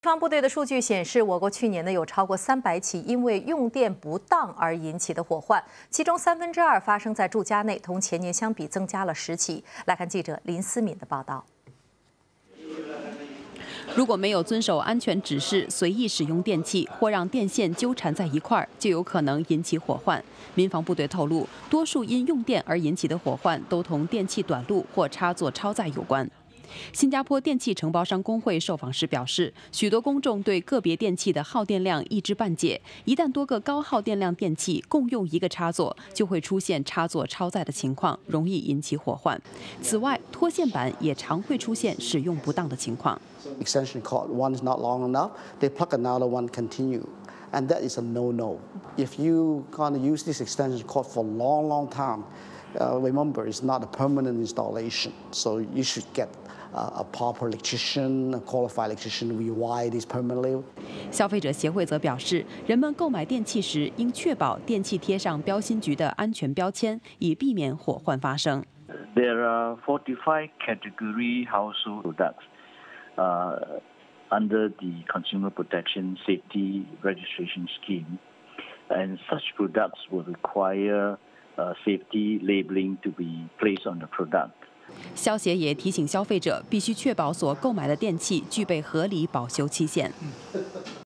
国防部队的数据显示，我国去年有超过300起因为用电不当而引起的火患，其中2/3发生在住家内，同前年相比增加了10起。来看记者林思敏的报道。 如果没有遵守安全指示，随意使用电器或让电线纠缠在一块儿，就有可能引起火患。民防部队透露，多数因用电而引起的火患都同电器短路或插座超载有关。新加坡电器承包商工会受访时表示，许多公众对个别电器的耗电量一知半解，一旦多个高耗电量电器共用一个插座，就会出现插座超载的情况，容易引起火患。此外，拖线板也常会出现使用不当的情况。 Extension cord, one is not long enough, they plug another one continue. And that is a no-no. If you gonna use this extension cord for a long time, remember it's not a permanent installation. So you should get a proper electrician, a qualified electrician, rewire this permanently. 消费者协会则表示，人们购买电器时应确保电器贴上标芯局的安全标签，以避免火患发生。 There are 45 category household products. Under the Consumer Protection Safety Registration Scheme, and such products will require safety labeling to be placed on the product. 消协也提醒消费者必须确保所购买的电器具备合理保修期限。